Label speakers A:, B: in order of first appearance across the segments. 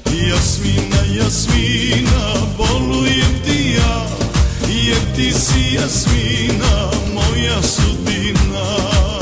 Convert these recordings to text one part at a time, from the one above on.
A: Jasmina, Jasmina, bolujem ti ja, jer ti si Jasmina, moja sudbina.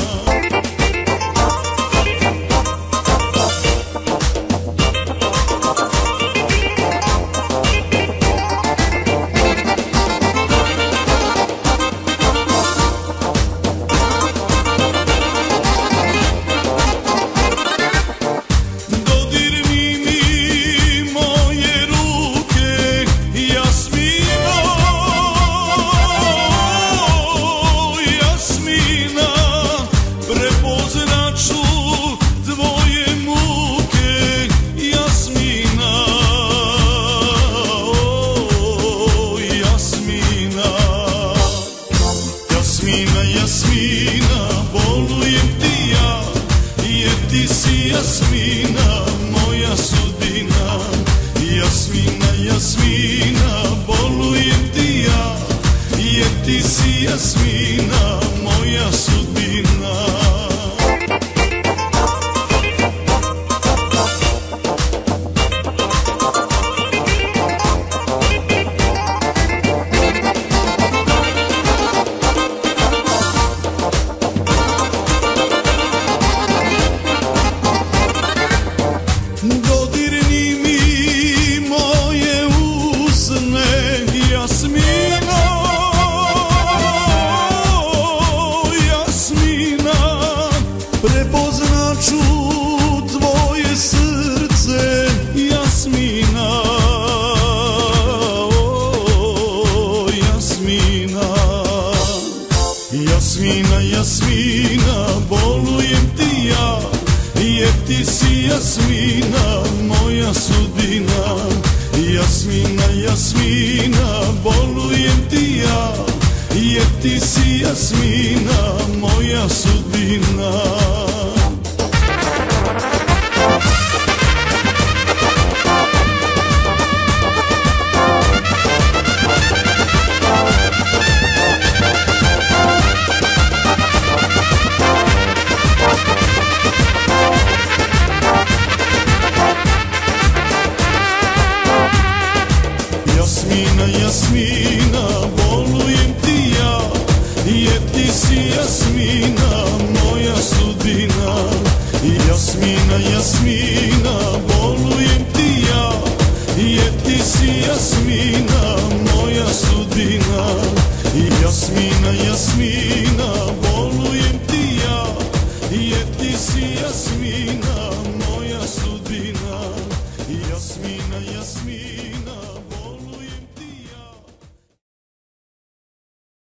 A: Jasmina, bolujem ti ja, jer ti si Jasmina, moja sudbina. Jasmina, Jasmina, bolujem ti ja, jer ti si Jasmina, moja sudbina. Dodirni mi moje usne, Jasmina, Jasmina, prepoznaću tvoje srce, Jasmina, Jasmina. Jasmina, Jasmina, bolujem ti ja, jer ti si Jasmina, moja sudbina. Jasmina, Jasmina, bolujem ti ja, jer ti si Jasmina, moja sudbina. Jasmina, Jasmina, bolujem ti ja, jer ti si Jasmina, moja sudbina. Jasmina, Jasmina, bolujem ti ja, jer ti si Jasmina, moja sudbina. Jasmina, Jasmina, bolujem ti ja, jer ti si Jasmina, moja sudbina. Jasmina, Jasmina.